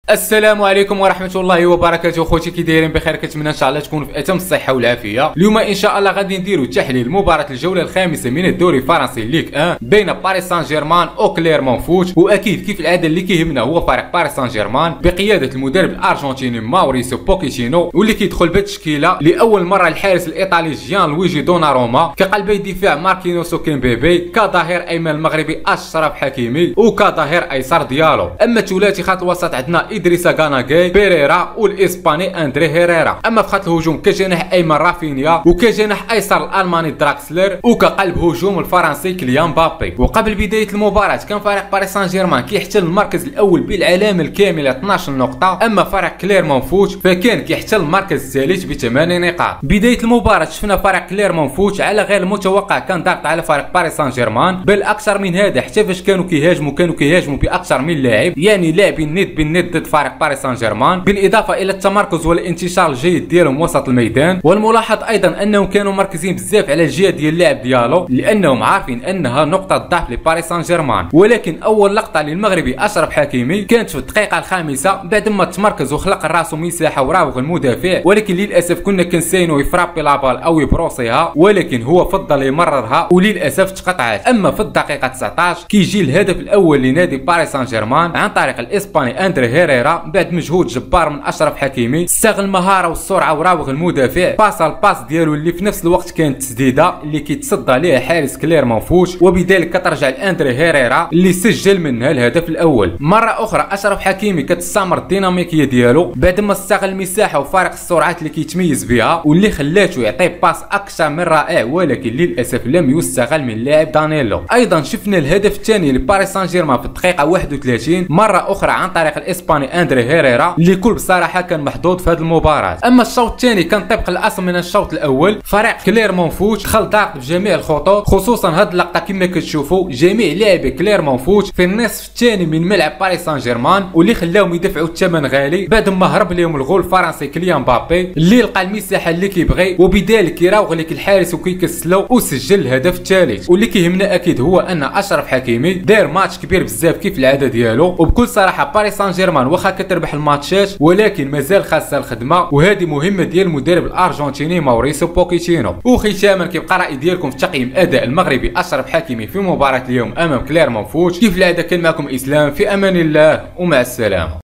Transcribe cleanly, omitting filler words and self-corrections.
السلام عليكم ورحمه الله وبركاته. خوتي كي دايرين بخير؟ كنتمنى ان شاء الله تكونوا في اتم الصحه والعافيه. اليوم ان شاء الله غادي نديروا تحليل مباراه الجوله الخامسه من الدوري الفرنسي ليغ 1 بين باريس سان جيرمان وكليرمون فوت. واكيد كيف العاده اللي كيهمنا هو فريق باريس سان جيرمان بقياده المدرب الارجنتيني ماوريسيو بوكيتينو، واللي كيدخل بالتشكيله لاول مره الحارس الايطالي جيان لويجي دونا كقلبي دفاع ماركينوس وكيمبيبي، كظهير ايمن المغربي اشرف حكيمي، وكظهير ايسر ديالو. اما ثلاثي خط الوسط عندنا إدريسا غاناغي، بيريرا والإسباني أندري هيريرا. أما في خط الهجوم كجناح أيمن رافينيا، وكجناح أيسر الألماني دراكسلر، وكقلب هجوم الفرنسي كيليان مبابي. وقبل بداية المباراة كان فريق باريس سان جيرمان كيحتل المركز الأول بالعلامة الكاملة 12 نقطة، أما فريق كليرمون فوت فكان كيحتل المركز الثالث ب8 نقاط. بداية المباراة شفنا فريق كليرمون فوت على غير المتوقع كان ضاغط على فريق باريس سان جيرمان، بل أكثر من هذا حتى فاش كانوا كيهاجموا بأكثر من لاعب، يعني لاعبين ند بالند ضد فريق باريس سان جيرمان، بالاضافه الى التمركز والانتشار الجيد ديالهم وسط الميدان. والملاحظ ايضا انهم كانوا مركزين بزاف على الجهه ديال اللاعب ديالو، لانهم عارفين انها نقطه ضعف لباريس سان جيرمان. ولكن اول لقطه للمغربي اشرف حكيمي كانت في الدقيقه الخامسه بعد ما تمركز وخلق راسو مساحه وراوغ المدافع، ولكن للاسف كنا كنساينو يفرابي لابال او يبروسيها، ولكن هو فضل يمررها وللاسف تقطعت. اما في الدقيقه 19 كيجي الهدف الاول لنادي باريس سان جيرمان عن طريق الاسباني اندري هيريرا بعد مجهود جبار من اشرف حكيمي، استغل المهاره والسرعه وراوغ المدافع، باس الباس ديالو اللي في نفس الوقت كانت تسديده اللي كيتصدى ليها حارس كليرمون فوت، وبذلك كترجع لاندري هيريرا اللي سجل منها الهدف الاول. مره اخرى اشرف حكيمي كتستمر الديناميكيه ديالو بعد ما استغل المساحه وفارق السرعات اللي كيتميز بها، واللي خلاته يعطي باس اكثر من رائع، ولكن للاسف لم يستغل من لاعب دانيلو. ايضا شفنا الهدف الثاني لباريس سان جيرمان في الدقيقه 31 مره اخرى عن طريق الاسباني اندري هيريرا، اللي كل بصراحه كان محظوظ في هذه المباراه. اما الشوط الثاني كان طبق الاصل من الشوط الاول، فريق كليرمون فوت دخل ضاغط بجميع الخطوط، خصوصا هذه اللقطه كما كتشوفوا جميع لاعبي كليرمون فوت في النصف الثاني من ملعب باريس سان جيرمان، واللي خلاهم يدفعوا الثمن غالي بعد ما هرب لهم الغول الفرنسي كيليان مبابي اللي لقى المساحه اللي كيبغي، وبذلك كيراوغ لك الحارس وكيكسلو وسجل الهدف الثالث. واللي كيهمنا اكيد هو ان اشرف حكيمي دار ماتش كبير بزاف كيف العاده ديالو. وبكل صراحه باريس سان جيرمان واخا كتربح الماتشات ولكن مازال خاصها الخدمه، وهذه مهمه ديال المدرب الارجنتيني ماوريسيو بوكيتينو. وختاما كيبقى راي ديالكم في تقييم اداء المغربي اشرف حكيمي في مباراه اليوم امام كليرمون فوت. كيف العاده كان معكم اسلام، في امان الله ومع السلامه.